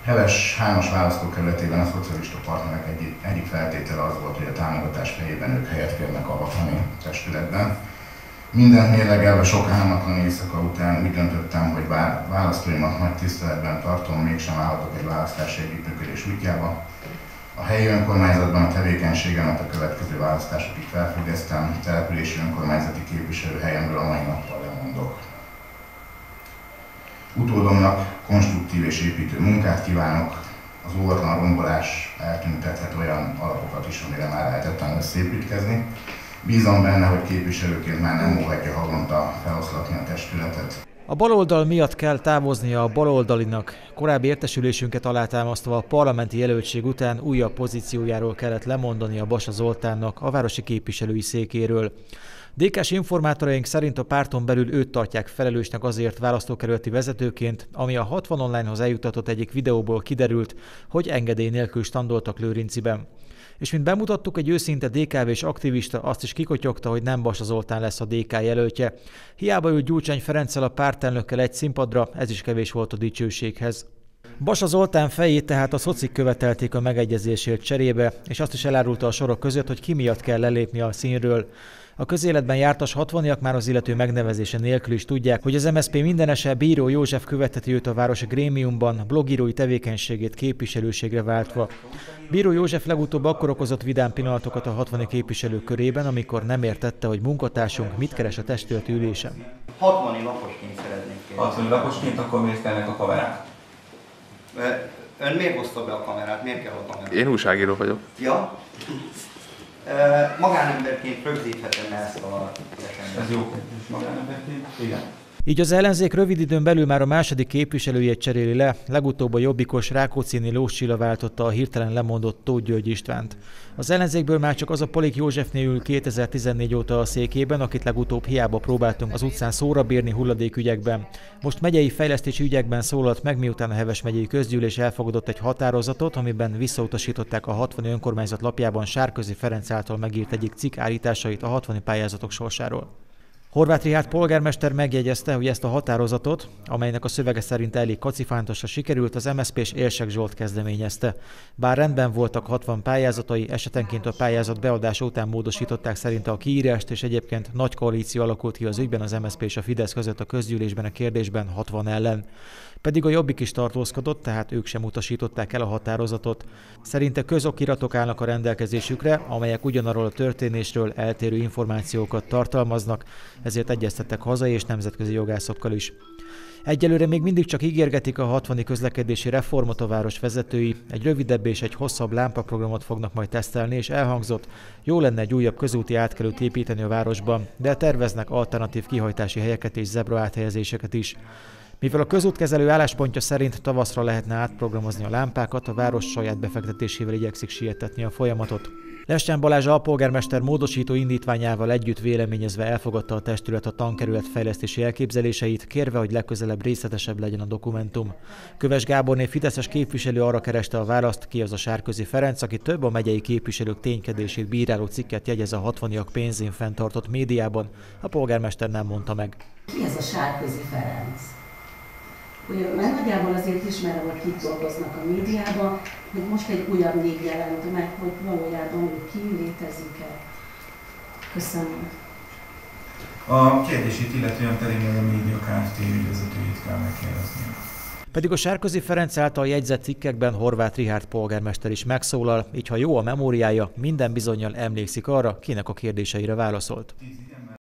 Heves Hános választókerületében a szocialista partnerek egyik feltétele az volt, hogy a támogatás fejében ők helyet kérnek a hatvani testületben. Mindent mérlegelve sok álmatlan éjszaka után úgy döntöttem, hogy bár választóimat nagy tiszteletben tartom, mégsem állhatok egy választási együttműködés útjába. A helyi önkormányzatban a tevékenységemet a következő választásokig felfüggesztem, települési önkormányzati képviselő helyemről a mai nappal lemondok. Utódomnak konstruktív és építő munkát kívánok, az óvatlan rombolás eltüntethet olyan alapokat is, amire már lehetetlen lesz építkezni. Bízom benne, hogy képviselőként már nem óhatja havonta feloszlatni a testületet. A baloldal miatt kell távoznia a baloldalinak. Korábbi értesülésünket alátámasztva a parlamenti jelöltség után újabb pozíciójáról kellett lemondani a Basa Zoltánnak a városi képviselői székéről. DK-s informátoraink szerint a párton belül őt tartják felelősnek azért választókerületi vezetőként, ami a 60 Online-hoz eljutatott egyik videóból kiderült, hogy engedély nélkül standoltak Lőrinciben. És mint bemutattuk, egy őszinte DK-s aktivista azt is kikotyogta, hogy nem Basa Zoltán lesz a DK jelöltje. Hiába ült Gyurcsány Ferenccel a pártelnökkel egy színpadra, ez is kevés volt a dicsőséghez. Basa Zoltán fejét tehát a szocik követelték a megegyezésért cserébe, és azt is elárulta a sorok között, hogy ki miatt kell lelépni a színről. A közéletben jártas 60-iak már az illető megnevezése nélkül is tudják, hogy az MSZP mindenese Bíró József követheti őt a városi grémiumban, blogírói tevékenységét képviselőségre váltva. Bíró József legutóbb akkor okozott vidám pillanatokat a 60 képviselők körében, amikor nem értette, hogy munkatársunk mit keres a testületi ülésen. 60 laposként szeretnék kérni. 60 laposként, akkor miért kellnek a kamerák? Ön miért hozta be a kamerát? Miért kell a kamerát? Én újságíró vagyok. Ja? Magánemberként rögzíthetem ezt a eseményt. Ez jó kérdés, magánemberként? Igen. Így az ellenzék rövid időn belül már a második képviselőjét cseréli le, legutóbb a jobbikos Rákóczini Lós Csilla váltotta a hirtelen lemondott Tóth György Istvánt. Az ellenzékből már csak az a Polik Józsefné ül 2014 óta a székében, akit legutóbb hiába próbáltunk az utcán szóra bírni hulladékügyekben. Most megyei fejlesztési ügyekben szólalt meg, miután a Heves megyei közgyűlés elfogadott egy határozatot, amiben visszautasították a 60 önkormányzat lapjában Sárközi Ferenc által megírt egyik cikk állításait a 60 pályázatok sorsáról. Horváth Richárd polgármester megjegyezte, hogy ezt a határozatot, amelynek a szövege szerint elég kacifántosra sikerült, az MSZP-s Érsek Zsolt kezdeményezte. Bár rendben voltak 60 pályázatai, esetenként a pályázat beadása után módosították szerinte a kiírást, és egyébként nagy koalíció alakult ki az ügyben az MSZP és a Fidesz között a közgyűlésben a kérdésben 60 ellen. Pedig a Jobbik is tartózkodott, tehát ők sem utasították el a határozatot. Szerinte közokiratok állnak a rendelkezésükre, amelyek ugyanarról a történésről eltérő információkat tartalmaznak, ezért egyeztettek hazai és nemzetközi jogászokkal is. Egyelőre még mindig csak ígérgetik a 60 közlekedési reformot a város vezetői, egy rövidebb és egy hosszabb lámpaprogramot fognak majd tesztelni, és elhangzott, jó lenne egy újabb közúti átkelőt építeni a városban, de terveznek alternatív kihajtási helyeket és zebra áthelyezéseket is. Mivel a közútkezelő álláspontja szerint tavaszra lehetne átprogramozni a lámpákat, a város saját befektetésével igyekszik sietetni a folyamatot. Lestán Balázs alpolgármester módosító indítványával együtt véleményezve elfogadta a testület a tankerület fejlesztési elképzeléseit, kérve, hogy legközelebb részletesebb legyen a dokumentum. Köves Gáborné fideszes képviselő arra kereste a választ, ki az a Sárközi Ferenc, aki több a megyei képviselők ténykedését bíráló cikket jegyez a 60-iak pénzén fenntartott médiában, a polgármester nem mondta meg. Ki ez a Sárközi Ferenc? Mert nagyjából azért ismerem, hogy kik dolgoznak a médiában, hogy most egy újabb név jelent meg, hogy valójában ő ki létezik-e. Köszönöm. A kérdését illetően pedig a Média Kft. Ügyvezetőjét kell megkérdezni. Pedig a Sárközi Ferenc által jegyzett cikkekben Horváth Richárd polgármester is megszólal, így ha jó a memóriája, minden bizonnyal emlékszik arra, kinek a kérdéseire válaszolt.